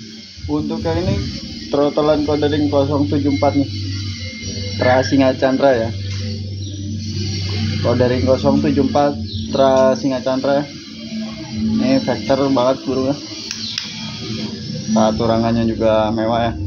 Untuk yang ini throttlean Codering 074 nih, Tra Singa Chandra ya. Codering 074 Tra Singa Chandra. Ini vector banget burungnya. Turangannya juga mewah ya.